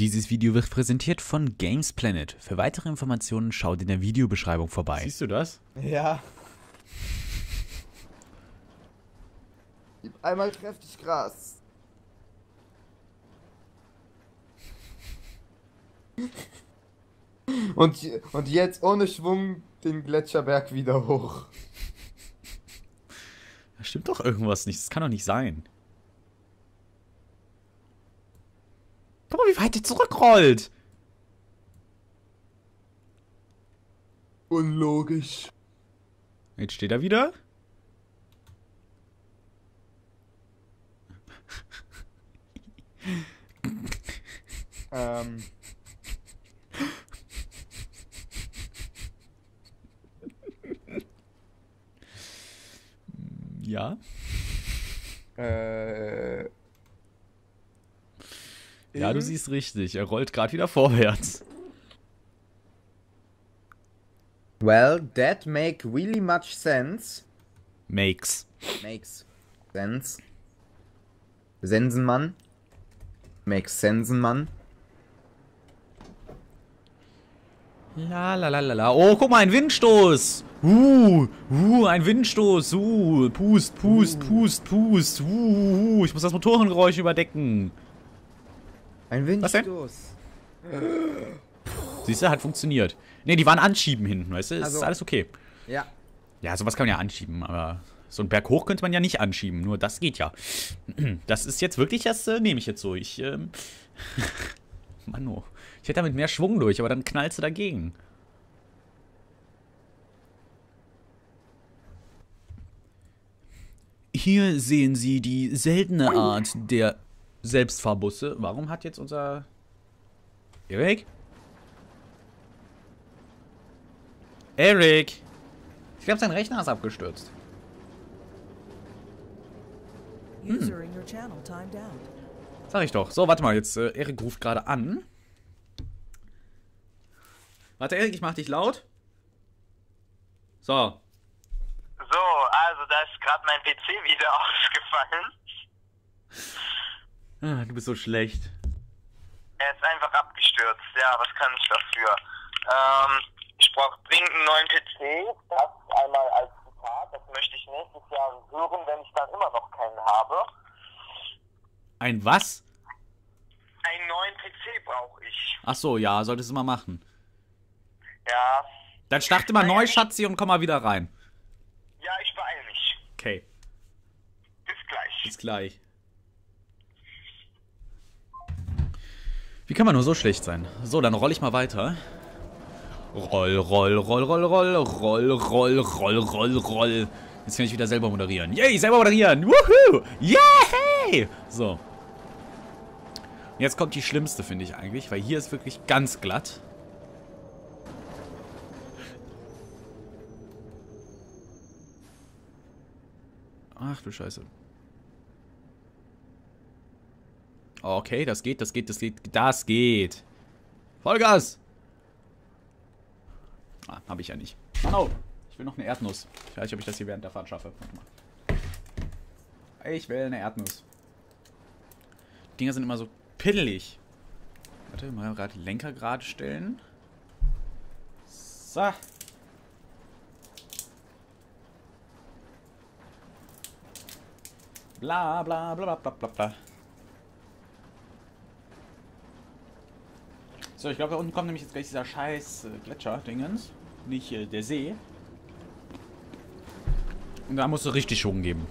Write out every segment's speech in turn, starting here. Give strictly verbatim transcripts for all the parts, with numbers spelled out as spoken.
Dieses Video wird präsentiert von Games Planet. Für weitere Informationen schaut in der Videobeschreibung vorbei. Siehst du das? Ja. Gib einmal kräftig Gras. Und, und jetzt ohne Schwung den Gletscherberg wieder hoch. Da stimmt doch irgendwas nicht. Das kann doch nicht sein. Guck mal, wie weit der zurückrollt. Unlogisch. Jetzt steht er wieder. ähm. Ja. Äh. Ja, du siehst richtig. Er rollt gerade wieder vorwärts. Well, that make really much sense. Makes. Makes sense. Sensenmann. Makes Sensenmann. La la la la la. Oh, guck mal, ein Windstoß. Uh, uh, ein Windstoß. Uh, pust, pust, pust, pust. Uh, uh, ich muss das Motorengeräusch überdecken. Ein Windstoß. Siehst du, hat funktioniert. Ne, die waren anschieben hinten, weißt du? Ist Also, alles okay. Ja. Ja, sowas kann man ja anschieben, aber so einen Berg hoch könnte man ja nicht anschieben. Nur das geht ja. Das ist jetzt wirklich, das äh, nehme ich jetzt so. Ich, ähm... Manno. Ich hätte damit mehr Schwung durch, aber dann knallst du dagegen. Hier sehen Sie die seltene Art der Selbstfahrbusse. Warum hat jetzt unser... Erik? Erik! Ich glaube, sein Rechner ist abgestürzt. Hm. Sag ich doch. So, warte mal, jetzt, äh, Erik ruft gerade an. Warte, Erik, ich mach dich laut. So. So, also da ist gerade mein P C wieder ausgefallen. Ah, du bist so schlecht. Er ist einfach abgestürzt. Ja, was kann ich dafür? Ähm, ich brauche dringend einen neuen P C. Das einmal als Zitat. Das möchte ich nächstes Jahr hören, wenn ich dann immer noch keinen habe. Ein was? Einen neuen P C brauche ich. Ach so, ja, solltest du mal machen. Ja. Dann starte mal neu, Schatzi, und komm mal wieder rein. Ja, ich beeile mich. Okay. Bis gleich. Bis gleich. Wie kann man nur so schlecht sein? So, dann roll ich mal weiter. Roll, roll, roll, roll, roll, roll, roll, roll, roll, roll. Jetzt kann ich wieder selber moderieren. Yay, selber moderieren. Woohoo! Yay! So. Jetzt kommt die schlimmste, finde ich eigentlich, weil hier ist wirklich ganz glatt. Ach du Scheiße. Okay, das geht, das geht, das geht, das geht. Vollgas! Ah, habe ich ja nicht. Mann, oh, ich will noch eine Erdnuss. Ich weiß nicht, ob ich das hier während der Fahrt schaffe. Warte mal. Ich will eine Erdnuss. Die Dinger sind immer so piddelig. Warte, mal gerade den Lenker gerade stellen. So. Bla bla bla bla bla bla. So, ich glaube, da unten kommt nämlich jetzt gleich dieser scheiß äh, Gletscher-Dingens. Nicht äh, der See. Und da musst du richtig Schwung geben.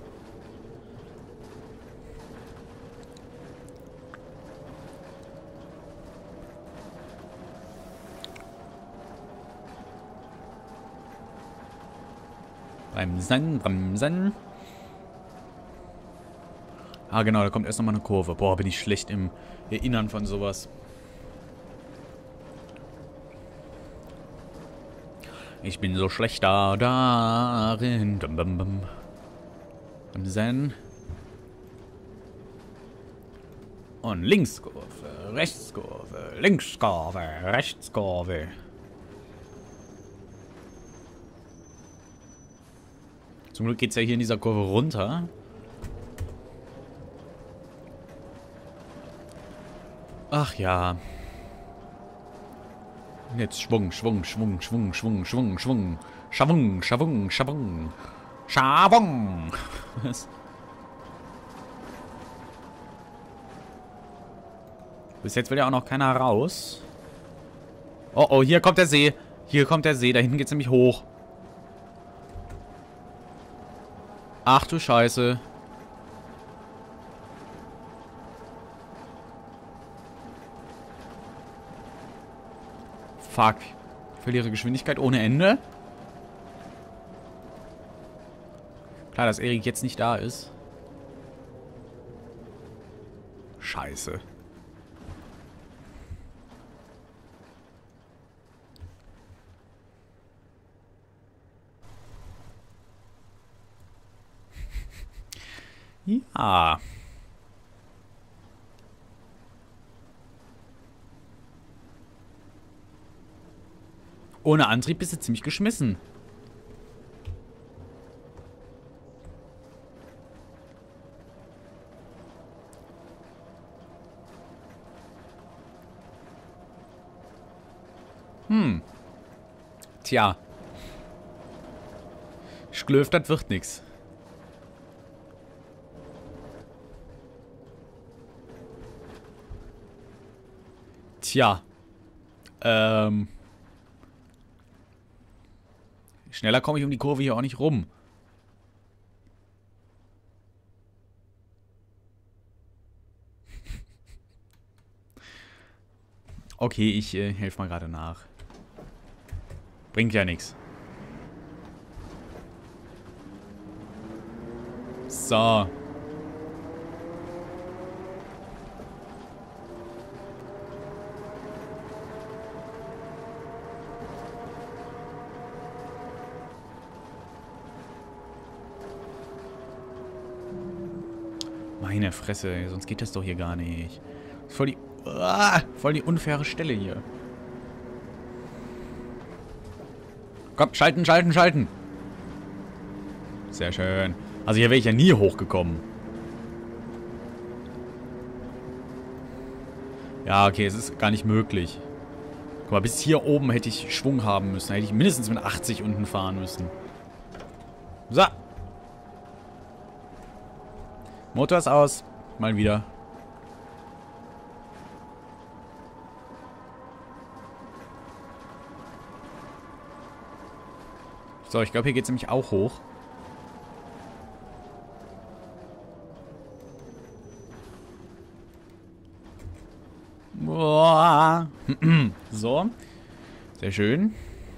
Bremsen, bremsen. Ah, genau, da kommt erst nochmal eine Kurve. Boah, bin ich schlecht im Erinnern von sowas. Ich bin so schlecht da, darin. Bum, bum, bum. Bremsen. Und Linkskurve, Rechtskurve, Linkskurve, Rechtskurve. Zum Glück geht es ja hier in dieser Kurve runter. Ach ja. Jetzt Schwung, Schwung, Schwung, Schwung, Schwung, Schwung, Schwung. Schwung, Schwung, Schwung. Schwung. Was? Bis jetzt will ja auch noch keiner raus. Oh, oh, hier kommt der See. Hier kommt der See. Da hinten geht's nämlich hoch. Ach du Scheiße. Fuck. Ich verliere Geschwindigkeit ohne Ende. Klar, dass Erik jetzt nicht da ist. Scheiße. Ja. Ohne Antrieb bist du ziemlich geschmissen. Hm. Tja. Schlöft, das wird nix. Tja. Ähm. Schneller komme ich um die Kurve hier auch nicht rum. Okay, ich äh, helfe mal gerade nach. Bringt ja nichts. So. Meine Fresse, sonst geht das doch hier gar nicht. Voll die, ah, voll die unfaire Stelle hier. Komm, schalten, schalten, schalten. Sehr schön. Also hier wäre ich ja nie hochgekommen. Ja, okay, es ist gar nicht möglich. Guck mal, bis hier oben hätte ich Schwung haben müssen. Hätte ich mindestens mit achtzig unten fahren müssen. So. Motor ist aus. Mal wieder. So, ich glaube, hier geht es nämlich auch hoch. Boah. So. Sehr schön.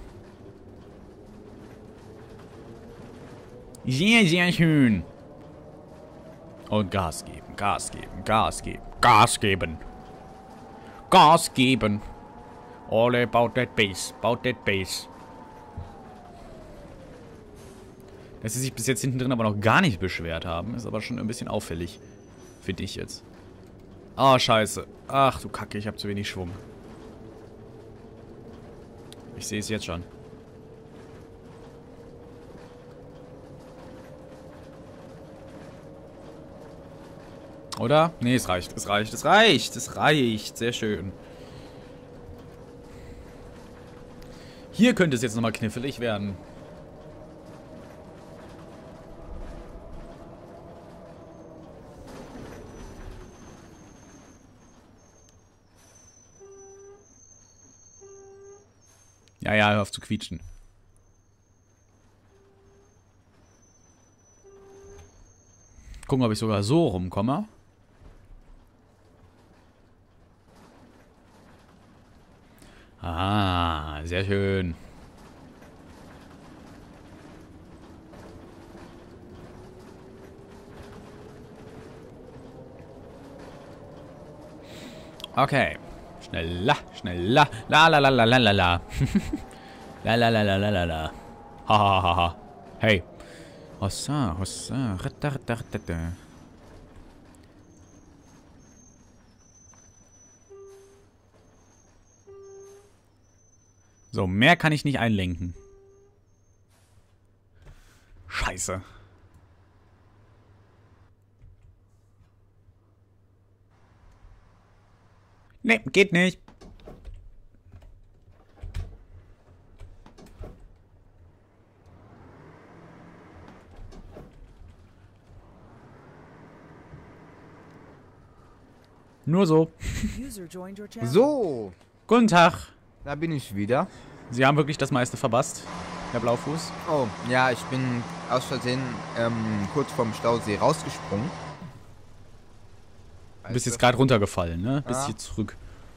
Sehr, sehr schön. Und Gas geben, Gas geben, Gas geben, Gas geben. Gas geben. All about that bass, about that bass. Dass sie sich bis jetzt hinten drin aber noch gar nicht beschwert haben, ist aber schon ein bisschen auffällig. Finde ich jetzt. Ah, oh, scheiße. Ach du Kacke, ich habe zu wenig Schwung. Ich sehe es jetzt schon. Oder? Nee, es reicht, es reicht, es reicht, es reicht. Sehr schön. Hier könnte es jetzt nochmal knifflig werden. Ja, ja, hör auf zu quietschen. Gucken, ob ich sogar so rumkomme. Ah, sehr schön. Okay. Schneller, schneller. La la la la la la la. La la la la la la la. Ha ha ha ha. Hey. Hossa, hossa. Ritta, ritta, ritta. So, mehr kann ich nicht einlenken. Scheiße. Nee, geht nicht. Nur so. So, Guten Tag. da bin ich wieder. Sie haben wirklich das meiste verpasst, Herr Blaufuß. Oh, ja, ich bin aus Versehen ähm, kurz vorm Stausee rausgesprungen. Du bist jetzt gerade runtergefallen, ne? Bist Ah. hier zurück.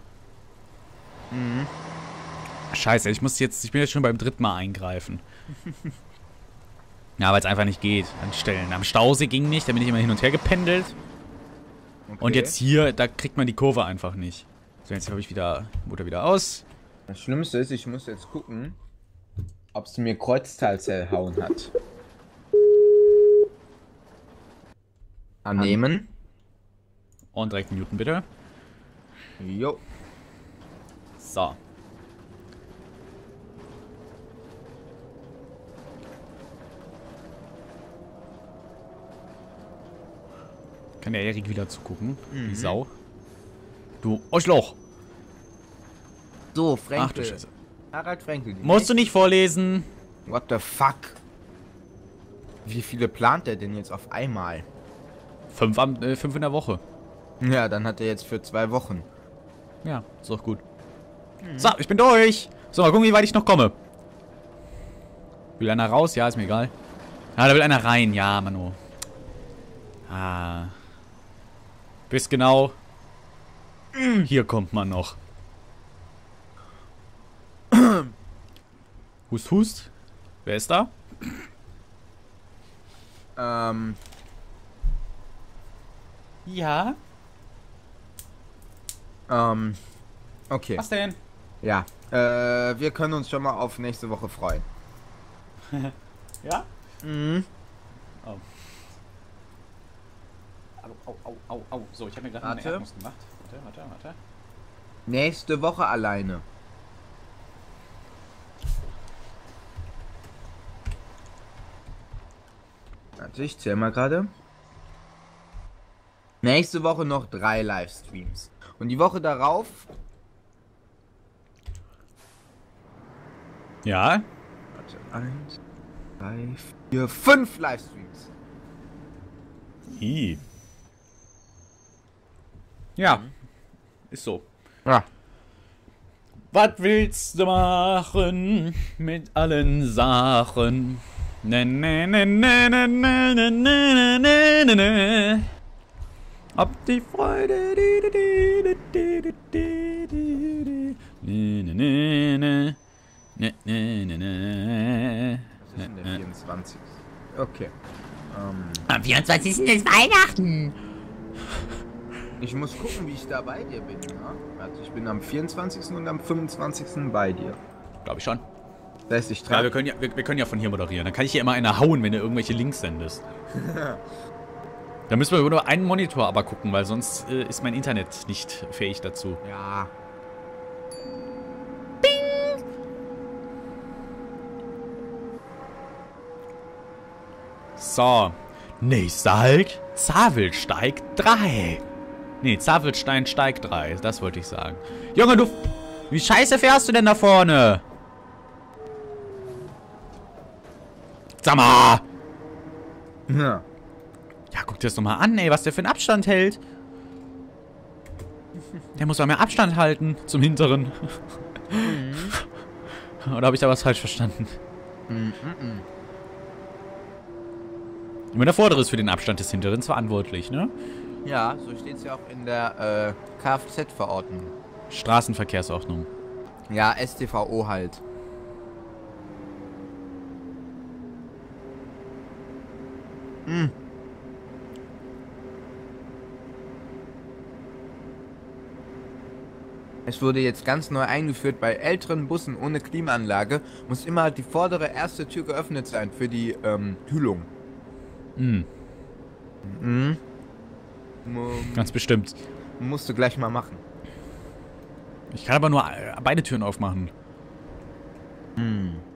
Mhm. Scheiße, ich muss jetzt, ich bin jetzt schon beim dritten Mal eingreifen. Ja, weil es einfach nicht geht an Stellen. Am Stausee ging nicht, da bin ich immer hin und her gependelt. Okay. Und jetzt hier, da kriegt man die Kurve einfach nicht. So, jetzt habe ich wieder, Motor wieder aus. Das Schlimmste ist, ich muss jetzt gucken, ob es mir Kreuztal zerhauen hat. Annehmen. Und direkt Newton, bitte. Jo. So. Kann der Erik wieder zugucken? Mhm. Die Sau. Du Arschloch. So, Frenkel. Ach du Scheiße. Harald Frenkel. Musst du nicht vorlesen. What the fuck? Wie viele plant er denn jetzt auf einmal? Fünf, am, äh, fünf in der Woche. Ja, dann hat er jetzt für zwei Wochen. Ja, ist doch gut. So, ich bin durch. So, mal gucken, wie weit ich noch komme. Will einer raus? Ja, ist mir egal. Ah, da will einer rein. Ja, Mano. Ah. Bis genau. Hier kommt man noch. Hust, hust. Wer ist da? Ähm, Ja. ähm, okay. Was denn? Ja, äh, wir können uns schon mal auf nächste Woche freuen. Ja? Mhm. Oh. Au, au, au, au, au. So, ich habe mir gerade eine Warte. Erdnuss gemacht. Warte, warte, warte. Nächste Woche alleine. Warte, ich zähl mal gerade. Nächste Woche noch drei Livestreams. Und die Woche darauf. Ja? Warte, eins, drei, vier, fünf Livestreams. I. Ja. Ist so. Ja. Was willst du machen mit allen Sachen? Ne, ne, ne, ne, ne, ne, ne, ne, ne, ne, ne. Ob die Freude. di, di, di, di, di, di, di, di, ne, ne, ne, ne. Ne, ne, ne, ne. Was ist denn der vierundzwanzigste? Okay. Ähm, Am vierundzwanzigsten ist Weihnachten. ich muss gucken, wie ich da bei dir bin. Ja? Warte, ich bin am vierundzwanzigsten und am fünfundzwanzigsten bei dir. Glaub ich schon. Das heißt, ich Ja, trage. wir können ja, wir, wir können ja von hier moderieren. Dann kann ich hier immer einer hauen, wenn du irgendwelche Links sendest. Da müssen wir über nur einen Monitor aber gucken, weil sonst äh, ist mein Internet nicht fähig dazu. Ja. So. Nächster Halt. Zavelsteig drei. Nee, Zavelstein Steig drei. Das wollte ich sagen. Junge, du... Wie scheiße fährst du denn da vorne? Sag mal. Ja. Ja, guck dir das doch mal an, ey, was der für einen Abstand hält. Der muss doch mehr Abstand halten zum Hinteren. Oder habe ich da was falsch verstanden? Mhm, mhm. Immer der Vordere ist für den Abstand des Hinteren verantwortlich, ne? Ja, so steht es ja auch in der äh, Kfz-Verordnung. Straßenverkehrsordnung. Ja, S T V O halt. Hm. Es wurde jetzt ganz neu eingeführt, bei älteren Bussen ohne Klimaanlage muss immer die vordere erste Tür geöffnet sein für die ähm, Kühlung. Mhm. Mhm. Mu- Ganz bestimmt. Musst du gleich mal machen. Ich kann aber nur äh, beide Türen aufmachen. Hm.